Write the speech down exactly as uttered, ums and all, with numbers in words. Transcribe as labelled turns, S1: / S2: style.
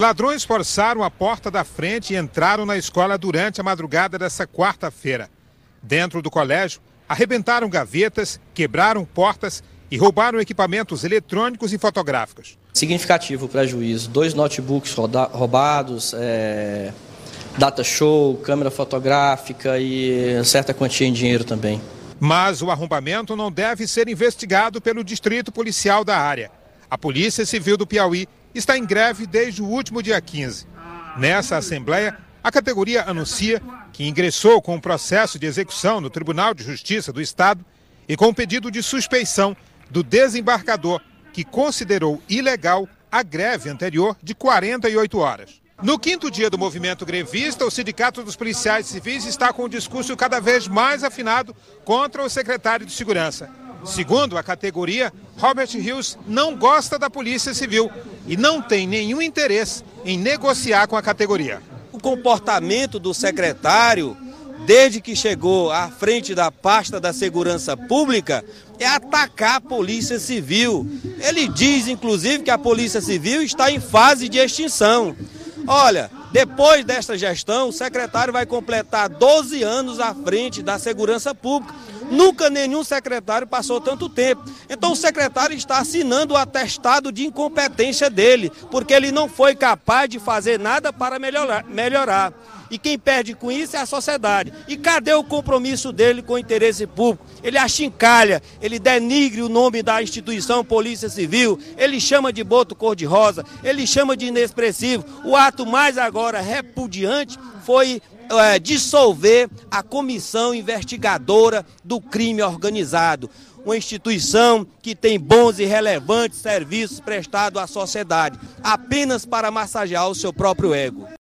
S1: Ladrões forçaram a porta da frente e entraram na escola durante a madrugada desta quarta-feira. Dentro do colégio, arrebentaram gavetas, quebraram portas e roubaram equipamentos eletrônicos e fotográficos.
S2: Significativo prejuízo, dois notebooks roubados, é, data show, câmera fotográfica e certa quantia em dinheiro também.
S1: Mas o arrombamento não deve ser investigado pelo distrito policial da área. A Polícia Civil do Piauí está em greve desde o último dia quinze. Nessa assembleia, a categoria anuncia que ingressou com um processo de execução no Tribunal de Justiça do Estado e com um pedido de suspeição do desembargador, que considerou ilegal a greve anterior de quarenta e oito horas. No quinto dia do movimento grevista, o Sindicato dos Policiais Civis está com um discurso cada vez mais afinado contra o secretário de Segurança. Segundo a categoria, Robert Rios não gosta da Polícia Civil e não tem nenhum interesse em negociar com a categoria.
S3: O comportamento do secretário, desde que chegou à frente da pasta da Segurança Pública, é atacar a Polícia Civil. Ele diz, inclusive, que a Polícia Civil está em fase de extinção. Olha, depois desta gestão, o secretário vai completar doze anos à frente da Segurança Pública. Nunca nenhum secretário passou tanto tempo. Então o secretário está assinando o atestado de incompetência dele, porque ele não foi capaz de fazer nada para melhorar. melhorar. E quem perde com isso é a sociedade. E cadê o compromisso dele com o interesse público? Ele achincalha, ele denigre o nome da instituição Polícia Civil, ele chama de boto cor-de-rosa, ele chama de inexpressivo. O ato mais agora repudiante foi é, dissolver a comissão investigadora do crime organizado. Uma instituição que tem bons e relevantes serviços prestados à sociedade, apenas para massagear o seu próprio ego.